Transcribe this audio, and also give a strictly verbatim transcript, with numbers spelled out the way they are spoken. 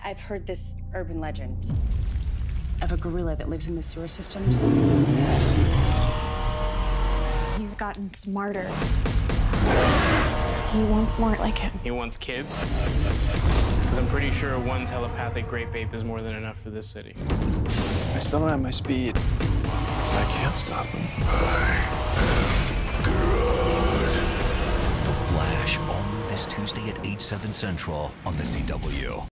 I've heard this urban legend of a gorilla that lives in the sewer systems. He's gotten smarter. He wants more like him. He wants kids? Because I'm pretty sure one telepathic grape ape is more than enough for this city. I still don't have my speed. I can't stop him. I am Grodd. The Flash, all new this Tuesday at eight, seven Central on the C W.